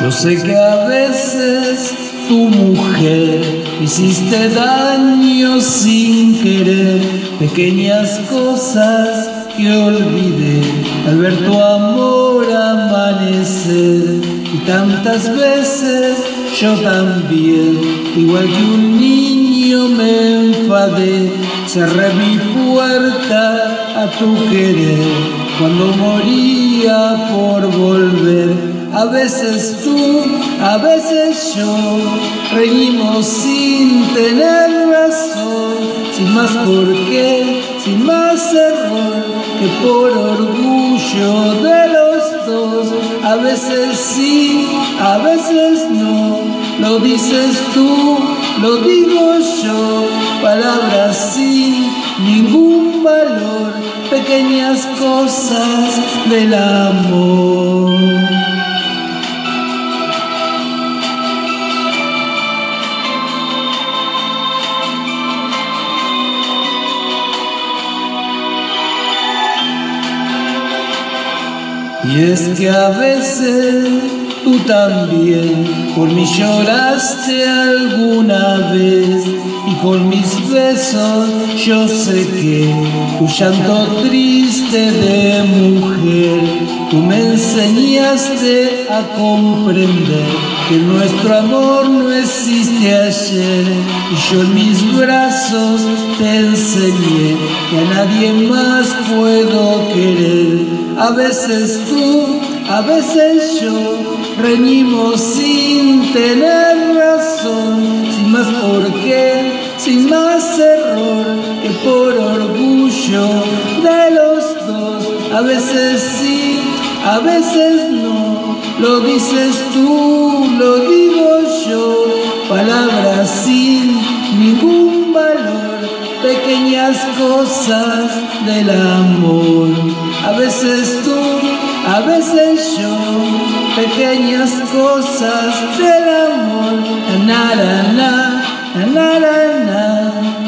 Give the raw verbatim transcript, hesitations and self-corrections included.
Yo sé que a veces tu mujer hiciste daño sin querer, pequeñas cosas que olvidé al ver tu amor amanecer. Y tantas veces yo también, igual que un niño, me enfadé. Cerré mi puerta a tu querer cuando moría por volver. A veces tú, a veces yo, reímos sin tener razón, sin más por qué, sin más error, que por orgullo de los dos. A veces sí, a veces no, lo dices tú, lo digo yo, palabras sin ningún valor, pequeñas cosas del amor. Y es que a veces tú también por mí lloraste alguna vez, y con mis besos yo sé que tu llanto triste de mujer, tú me enseñaste a comprender que nuestro amor no existe ayer, y yo en mis brazos te enseñé que a nadie más puedo querer. A veces tú, a veces yo, reñimos sin tener razón, sin más por qué, sin más error, que por orgullo de los dos. A veces sí, a veces no, lo dices tú, lo digo yo, palabras sin ningún valor, pequeñas cosas del amor. A veces tú, a veces yo, pequeñas cosas del amor. Na na na, na na na.